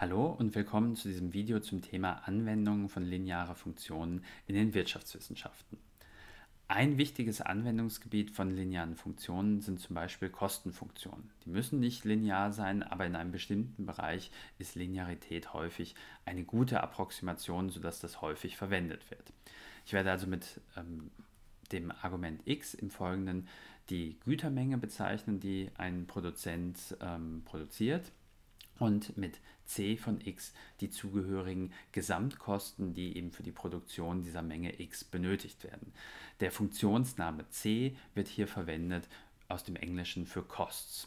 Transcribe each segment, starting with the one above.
Hallo und willkommen zu diesem Video zum Thema Anwendungen von linearer Funktionen in den Wirtschaftswissenschaften. Ein wichtiges Anwendungsgebiet von linearen Funktionen sind zum Beispiel Kostenfunktionen. Die müssen nicht linear sein, aber in einem bestimmten Bereich ist Linearität häufig eine gute Approximation, sodass das häufig verwendet wird. Ich werde also mit dem Argument x im Folgenden die Gütermenge bezeichnen, die ein Produzent produziert, und mit c von x die zugehörigen Gesamtkosten, die eben für die Produktion dieser Menge x benötigt werden. Der Funktionsname c wird hier verwendet aus dem Englischen für Costs.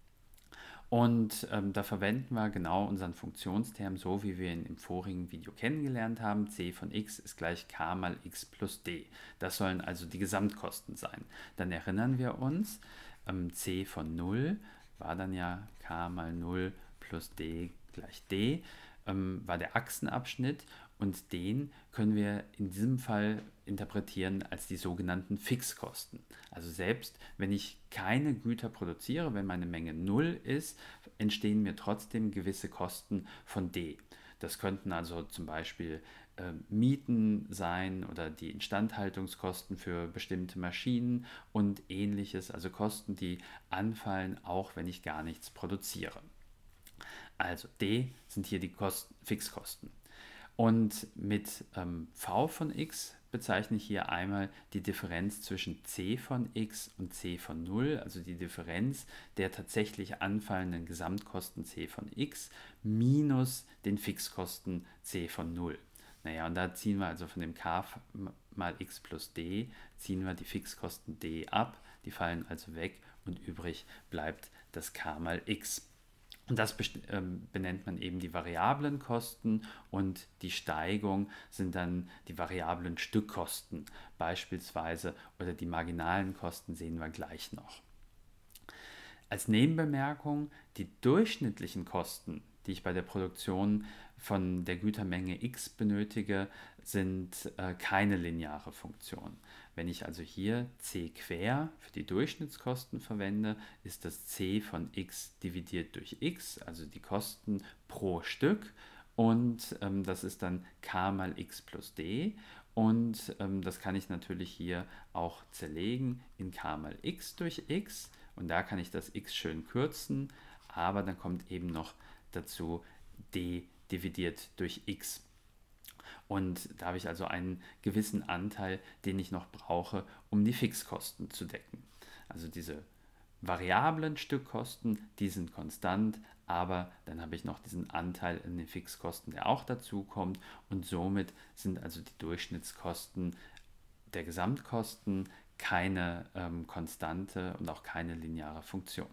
Und da verwenden wir genau unseren Funktionsterm, so wie wir ihn im vorigen Video kennengelernt haben. C von x ist gleich k mal x plus d. Das sollen also die Gesamtkosten sein. Dann erinnern wir uns, c von 0 war dann ja k mal 0 plus d gleich d, war der Achsenabschnitt, und den können wir in diesem Fall interpretieren als die sogenannten Fixkosten. Also selbst wenn ich keine Güter produziere, wenn meine Menge 0 ist, entstehen mir trotzdem gewisse Kosten von d. Das könnten also zum Beispiel Mieten sein oder die Instandhaltungskosten für bestimmte Maschinen und ähnliches, also Kosten, die anfallen, auch wenn ich gar nichts produziere. Also d sind hier die Fixkosten. Und mit v von x bezeichne ich hier einmal die Differenz zwischen c von x und c von 0, also die Differenz der tatsächlich anfallenden Gesamtkosten c von x minus den Fixkosten c von 0. Naja, und da ziehen wir also von dem k mal x plus d, ziehen wir die Fixkosten d ab, die fallen also weg und übrig bleibt das k mal x. Und das benennt man eben die variablen Kosten, und die Steigung sind dann die variablen Stückkosten beispielsweise, oder die marginalen Kosten sehen wir gleich noch. Als Nebenbemerkung: Die durchschnittlichen Kosten, die ich bei der Produktion von der Gütermenge x benötige, sind keine lineare Funktion. Wenn ich also hier c quer für die Durchschnittskosten verwende, ist das c von x dividiert durch x, also die Kosten pro Stück, und das ist dann k mal x plus d. Und das kann ich natürlich hier auch zerlegen in k mal x durch x. Und da kann ich das x schön kürzen, aber dann kommt eben noch dazu d dividiert durch x. Und da habe ich also einen gewissen Anteil, den ich noch brauche, um die Fixkosten zu decken. Also diese variablen Stückkosten, die sind konstant, aber dann habe ich noch diesen Anteil in den Fixkosten, der auch dazu kommt, und somit sind also die Durchschnittskosten der Gesamtkosten keine konstante und auch keine lineare Funktion.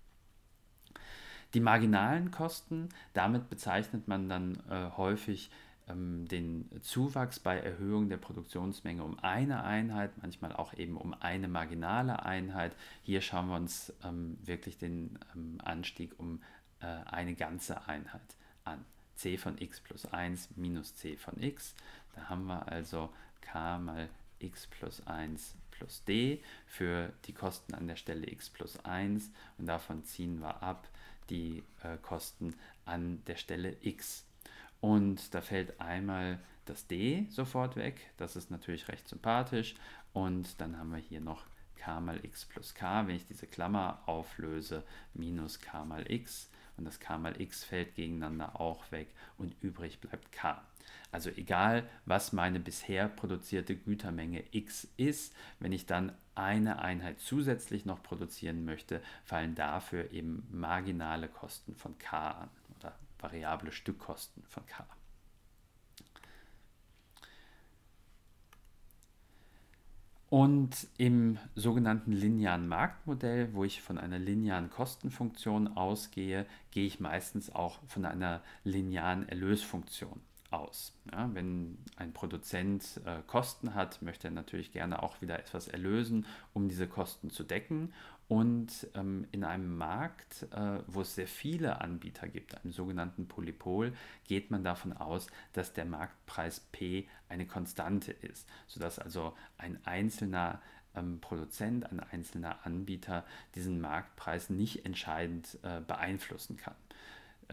Die marginalen Kosten, damit bezeichnet man dann häufig den Zuwachs bei Erhöhung der Produktionsmenge um eine Einheit, manchmal auch eben um eine marginale Einheit. Hier schauen wir uns wirklich den Anstieg um eine ganze Einheit an. C von x plus 1 minus c von x. Da haben wir also k mal x plus 1 plus d für die Kosten an der Stelle x plus 1, und davon ziehen wir ab die Kosten an der Stelle x. Und da fällt einmal das d sofort weg, das ist natürlich recht sympathisch, und dann haben wir hier noch k mal x plus k, wenn ich diese Klammer auflöse, minus k mal x, und das k mal x fällt gegeneinander auch weg und übrig bleibt k. Also egal, was meine bisher produzierte Gütermenge x ist, wenn ich dann eine Einheit zusätzlich noch produzieren möchte, fallen dafür eben marginale Kosten von k an oder variable Stückkosten von k. Und im sogenannten linearen Marktmodell, wo ich von einer linearen Kostenfunktion ausgehe, gehe ich meistens auch von einer linearen Erlösfunktion aus. Ja, wenn ein Produzent Kosten hat, möchte er natürlich gerne auch wieder etwas erlösen, um diese Kosten zu decken. Und in einem Markt, wo es sehr viele Anbieter gibt, einem sogenannten Polypol, geht man davon aus, dass der Marktpreis P eine Konstante ist, sodass also ein einzelner Produzent, ein einzelner Anbieter diesen Marktpreis nicht entscheidend beeinflussen kann.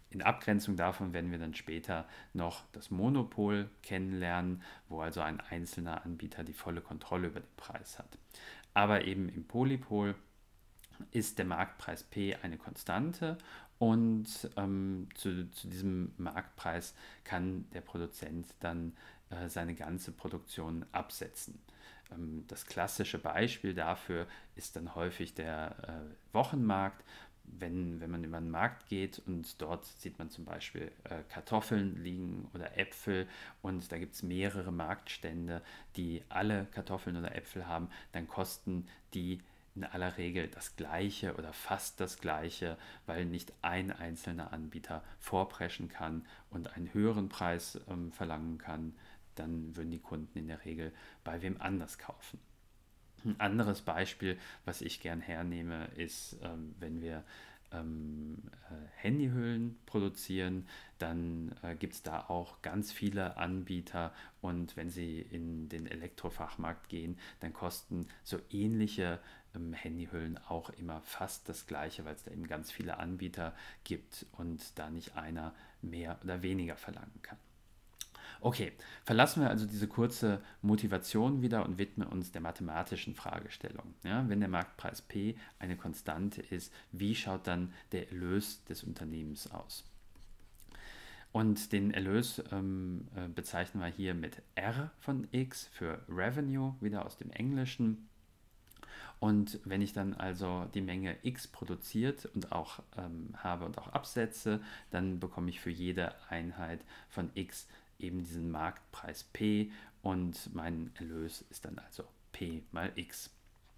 In Abgrenzung davon werden wir dann später noch das Monopol kennenlernen, wo also ein einzelner Anbieter die volle Kontrolle über den Preis hat. Aber eben im Polypol ist der Marktpreis P eine Konstante und zu diesem Marktpreis kann der Produzent dann seine ganze Produktion absetzen. Das klassische Beispiel dafür ist dann häufig der Wochenmarkt. Wenn man über den Markt geht und dort sieht man zum Beispiel Kartoffeln liegen oder Äpfel und da gibt es mehrere Marktstände, die alle Kartoffeln oder Äpfel haben, dann kosten die in aller Regel das Gleiche oder fast das Gleiche, weil nicht ein einzelner Anbieter vorpreschen kann und einen höheren Preis verlangen kann, dann würden die Kunden in der Regel bei wem anders kaufen. Ein anderes Beispiel, was ich gern hernehme, ist, wenn wir Handyhüllen produzieren, dann gibt es da auch ganz viele Anbieter und wenn Sie in den Elektrofachmarkt gehen, dann kosten so ähnliche Handyhüllen auch immer fast das gleiche, weil es da eben ganz viele Anbieter gibt und da nicht einer mehr oder weniger verlangen kann. Okay, verlassen wir also diese kurze Motivation wieder und widmen uns der mathematischen Fragestellung. Ja, wenn der Marktpreis P eine Konstante ist, wie schaut dann der Erlös des Unternehmens aus? Und den Erlös bezeichnen wir hier mit R von X für Revenue, wieder aus dem Englischen. Und wenn ich dann also die Menge X produziert und auch habe und auch absetze, dann bekomme ich für jede Einheit von X eben diesen Marktpreis P und mein Erlös ist dann also P mal X.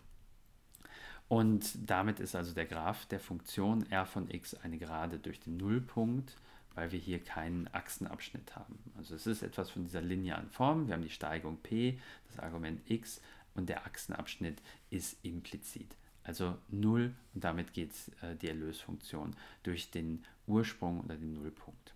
Und damit ist also der Graph der Funktion r von x eine Gerade durch den Nullpunkt, weil wir hier keinen Achsenabschnitt haben. Also es ist etwas von dieser linearen Form. Wir haben die Steigung P, das Argument x und der Achsenabschnitt ist implizit. Also 0 und damit geht die Erlösfunktion durch den Ursprung oder den Nullpunkt.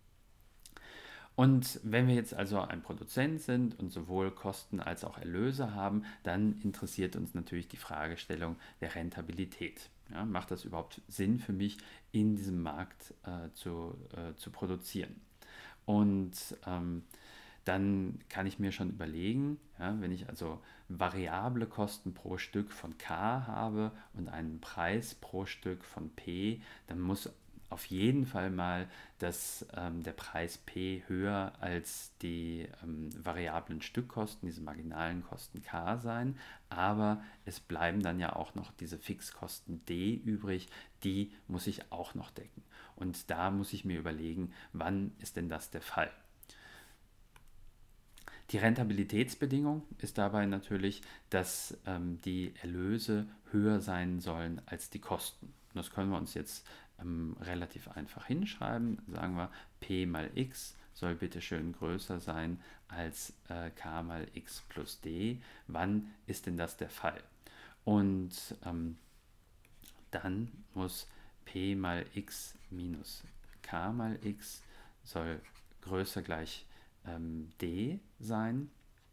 Und wenn wir jetzt also ein Produzent sind und sowohl Kosten als auch Erlöse haben, dann interessiert uns natürlich die Fragestellung der Rentabilität. Ja, macht das überhaupt Sinn für mich, in diesem Markt zu produzieren? Und dann kann ich mir schon überlegen, ja, wenn ich also variable Kosten pro Stück von K habe und einen Preis pro Stück von P, dann muss auf jeden Fall mal der Preis P höher als die variablen Stückkosten, diese marginalen Kosten K sein, aber es bleiben dann ja auch noch diese Fixkosten D übrig, die muss ich auch noch decken. Und da muss ich mir überlegen, wann ist denn das der Fall? Die Rentabilitätsbedingung ist dabei natürlich, dass die Erlöse höher sein sollen als die Kosten. Und das können wir uns jetzt relativ einfach hinschreiben. Sagen wir, P mal X soll bitte schön größer sein als K mal X plus D. Wann ist denn das der Fall? Und dann muss P mal X minus K mal X soll größer gleich D sein.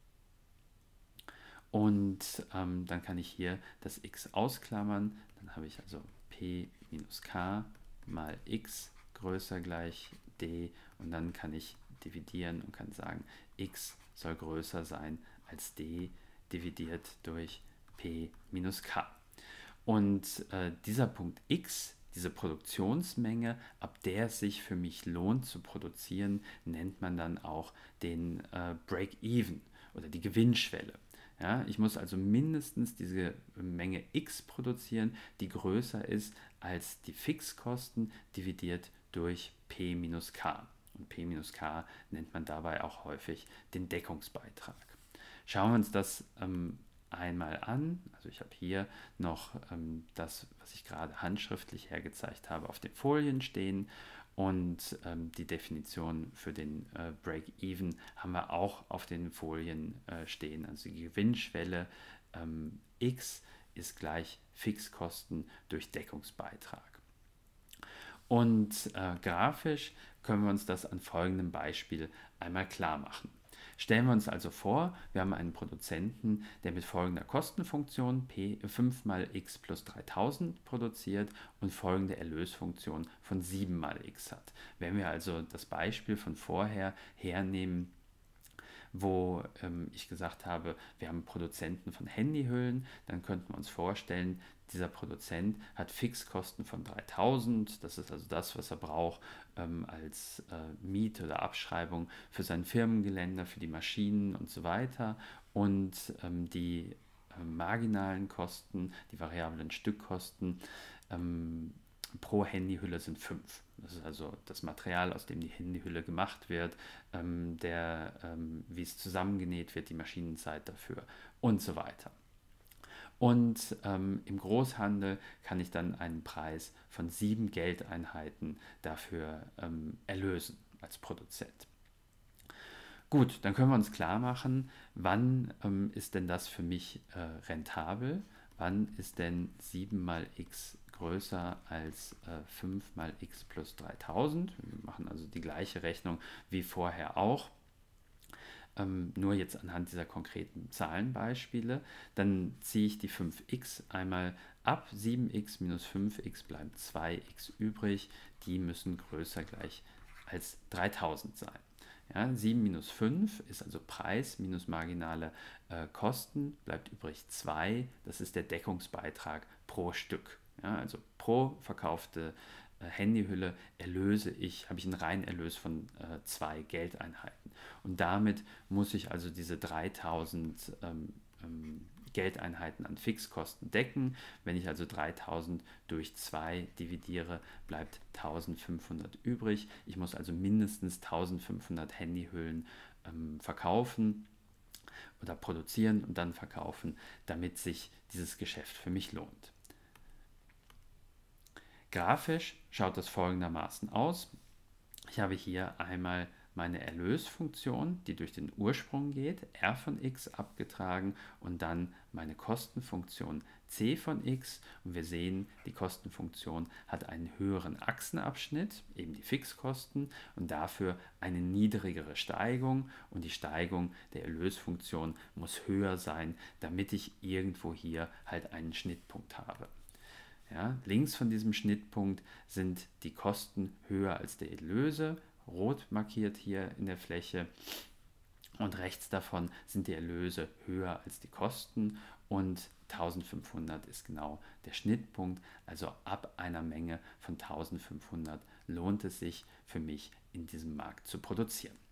Und dann kann ich hier das x ausklammern. Dann habe ich also P minus K mal x größer gleich D. Und dann kann ich dividieren und kann sagen, x soll größer sein als D dividiert durch P minus K. Und dieser Punkt x, diese Produktionsmenge, ab der es sich für mich lohnt zu produzieren, nennt man dann auch den Break-Even oder die Gewinnschwelle. Ja, ich muss also mindestens diese Menge x produzieren, die größer ist als die Fixkosten dividiert durch P minus K. Und P minus K nennt man dabei auch häufig den Deckungsbeitrag. Schauen wir uns das einmal an. Also ich habe hier noch das, was ich gerade handschriftlich hergezeigt habe, auf den Folien stehen und die Definition für den Break-Even haben wir auch auf den Folien stehen. Also die Gewinnschwelle x ist gleich Fixkosten durch Deckungsbeitrag. Und grafisch können wir uns das an folgendem Beispiel einmal klar machen. Stellen wir uns also vor, wir haben einen Produzenten, der mit folgender Kostenfunktion P 5 mal x plus 3000 produziert und folgende Erlösfunktion von 7 mal x hat. Wenn wir also das Beispiel von vorher hernehmen, wo ich gesagt habe, wir haben Produzenten von Handyhüllen, dann könnten wir uns vorstellen, dieser Produzent hat Fixkosten von 3000, das ist also das, was er braucht als Miete oder Abschreibung für sein Firmengelände, für die Maschinen und so weiter. Und die marginalen Kosten, die variablen Stückkosten pro Handyhülle sind 5. Das ist also das Material, aus dem die Handyhülle gemacht wird, wie es zusammengenäht wird, die Maschinenzeit dafür und so weiter. Und im Großhandel kann ich dann einen Preis von 7 Geldeinheiten dafür erlösen als Produzent. Gut, dann können wir uns klar machen, wann ist denn das für mich rentabel? Wann ist denn 7 mal x größer als 5 mal x plus 3000? Wir machen also die gleiche Rechnung wie vorher auch. Nur jetzt anhand dieser konkreten Zahlenbeispiele, dann ziehe ich die 5x einmal ab, 7x minus 5x bleibt 2x übrig, die müssen größer gleich als 3000 sein. Ja, 7 minus 5 ist also Preis minus marginale Kosten, bleibt übrig 2, das ist der Deckungsbeitrag pro Stück. Ja, also pro verkaufte Handyhülle habe ich einen Reinerlös von 2 Geldeinheiten. Und damit muss ich also diese 3000 Geldeinheiten an Fixkosten decken. Wenn ich also 3000 durch 2 dividiere, bleibt 1500 übrig. Ich muss also mindestens 1500 Handyhüllen verkaufen oder produzieren und dann verkaufen, damit sich dieses Geschäft für mich lohnt. Grafisch schaut das folgendermaßen aus. Ich habe hier einmal meine Erlösfunktion, die durch den Ursprung geht, r von x abgetragen und dann meine Kostenfunktion c von x. Und wir sehen, die Kostenfunktion hat einen höheren Achsenabschnitt, eben die Fixkosten, und dafür eine niedrigere Steigung. Und die Steigung der Erlösfunktion muss höher sein, damit ich irgendwo hier halt einen Schnittpunkt habe. Ja, links von diesem Schnittpunkt sind die Kosten höher als die Erlöse, rot markiert hier in der Fläche. Und rechts davon sind die Erlöse höher als die Kosten und 1500 ist genau der Schnittpunkt. Also ab einer Menge von 1500 lohnt es sich für mich, in diesem Markt zu produzieren.